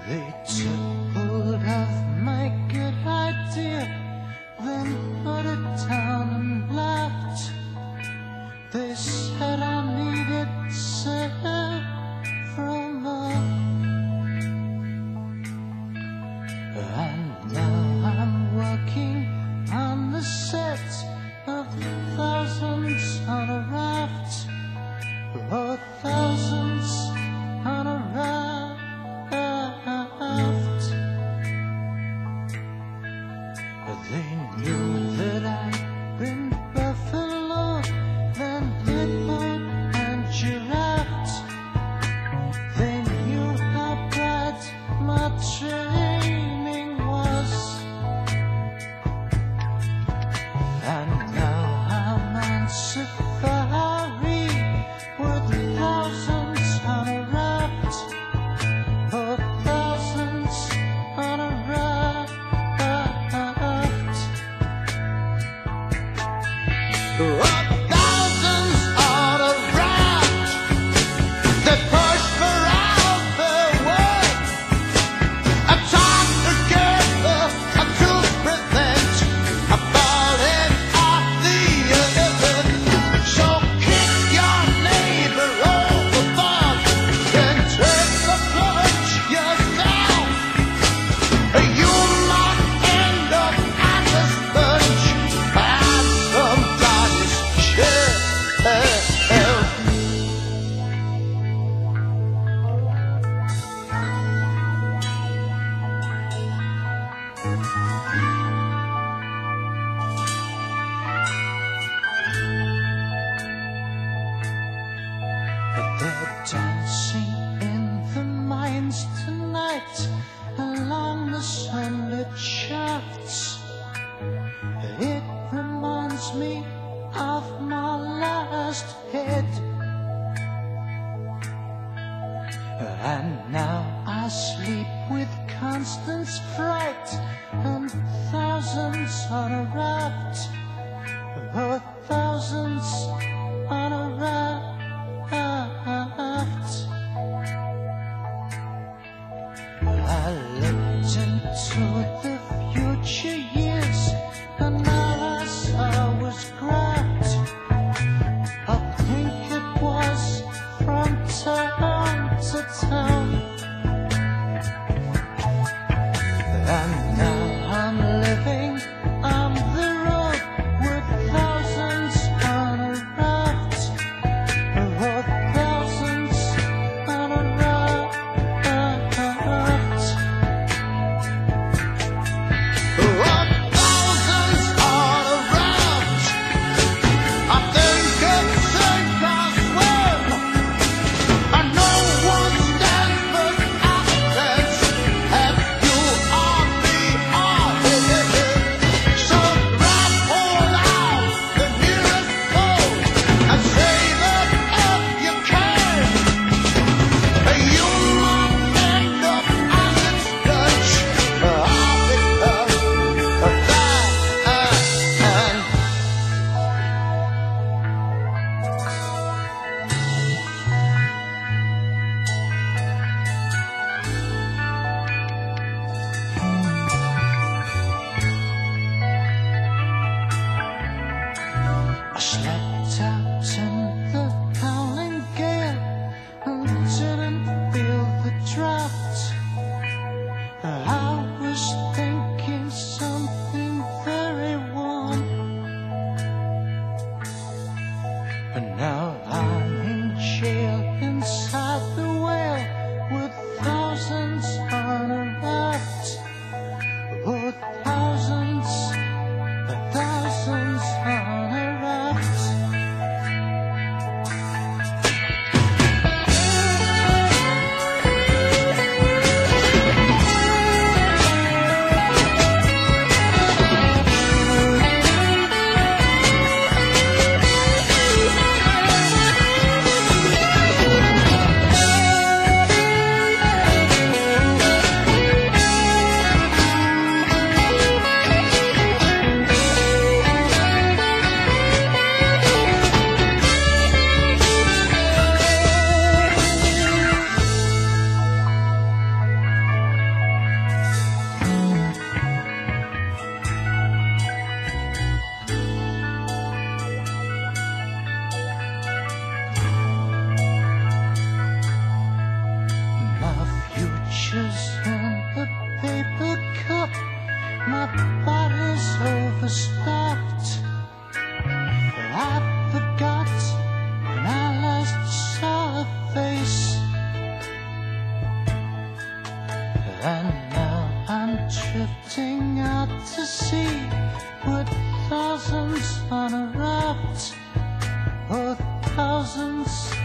They took hold of my good idea, then put it down and laughed. They said I needed several more, and now I'm working on the set of thousands on a raft, oh, thousands on a raft. They knew that I'd been buffalo, then hippo and giraffe. They knew how bad my training was, and now I'm on safari with thousands on a raft, oh, thousands on a raft. Oh, thousands on a raft that push for all the world, a time together, to prevent a falling off the earth. So kick your neighbor overboard, then take the plunge yourself. You might end up as a sponge and somebody's shelf. They're dancing in the mines tonight along the sunlit shafts. It reminds me of my last hit, and now I sleep with constant fright and thousands on a raft, oh, thousands on a raft. I looked into the future years, and all I saw was graft. I think it was from town to town, and now I'm living on the road with thousands on a raft, oh, thousands on a raft. Oh, thousands on a raft. I think it's safe as well, and no one stands but accidents if you are the artist. So grab hold of the nearest pole and save it if you can. You might end up as its judge, because of that. I slept out in the howling gale and didn't feel the draft. I was thinking something very warm, and now I'm in jail inside the whale with thousands on a raft, oh, thousands on a raft. And now I'm drifting out to sea with thousands on a raft. Oh, thousands